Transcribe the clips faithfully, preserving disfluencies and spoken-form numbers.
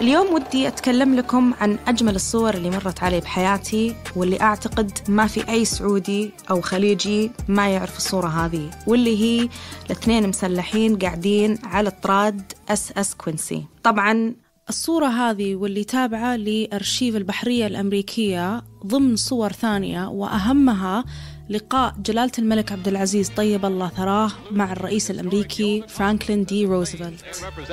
اليوم ودي أتكلم لكم عن أجمل الصور اللي مرت علي بحياتي، واللي أعتقد ما في أي سعودي أو خليجي ما يعرف الصورة هذه، واللي هي الاثنين مسلحين قاعدين على الطراد اس اس كوينسي. طبعاً الصورة هذه واللي تابعة لأرشيف البحرية الأمريكية ضمن صور ثانية، وأهمها لقاء جلالة الملك عبد العزيز طيب الله ثراه مع الرئيس الأمريكي فرانكلين دي روزفلت.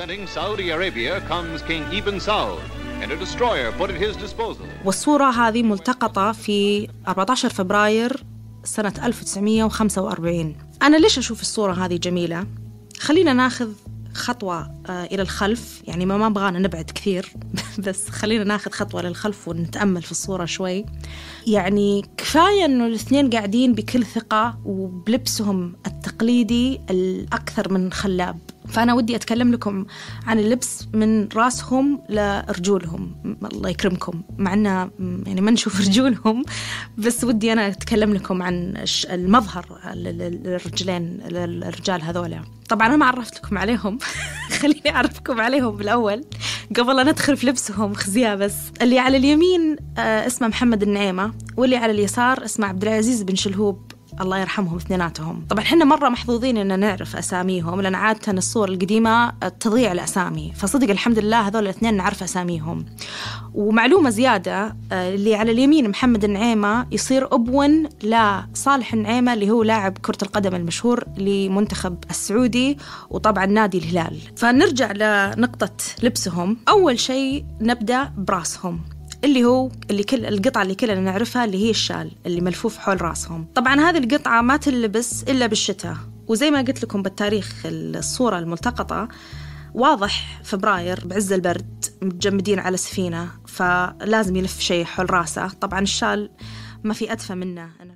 والصورة هذه ملتقطة في أربعة عشر فبراير سنة ألف وتسعمية وخمسة وأربعين. أنا ليش أشوف الصورة هذه جميلة؟ خلينا ناخذ خطوة إلى الخلف، يعني ما ما بغانا نبعد كثير بس خلينا ناخذ خطوة للخلف ونتأمل في الصورة شوي. يعني كفاية أنه الاثنين قاعدين بكل ثقة وبلبسهم التقليدي الأكثر من خلاب. فأنا ودي أتكلم لكم عن اللبس من راسهم لرجولهم، الله يكرمكم، مع أنه يعني ما نشوف رجولهم، بس ودي أنا أتكلم لكم عن المظهر للرجلين الرجال هذولا. طبعا أنا ما عرفت لكم عليهم خليني أعرفكم عليهم بالأول قبل أن ندخل في لبسهم خزية. بس اللي على اليمين اسمه محمد النعيمة، واللي على اليسار اسمه عبد العزيز بن شلهوب الله يرحمهم اثنيناتهم. طبعا حنا مرة محظوظين إن نعرف أساميهم، لأن عادة الصور القديمة تضيع الأسامي، فصدق الحمد لله هذول الاثنين نعرف أساميهم. ومعلومة زيادة، اللي على اليمين محمد النعيمة يصير أبون لصالح النعيمة اللي هو لاعب كرة القدم المشهور لمنتخب السعودي وطبعا نادي الهلال. فنرجع لنقطة لبسهم. أول شيء نبدأ براسهم، اللي هو اللي كل القطعة اللي كلنا نعرفها اللي هي الشال اللي ملفوف حول راسهم. طبعا هذه القطعة ما تلبس إلا بالشتاء، وزي ما قلت لكم بالتاريخ الصورة الملتقطة واضح فبراير بعز البرد متجمدين على سفينة، فلازم يلف شيء حول راسه. طبعا الشال ما في أدفى منه.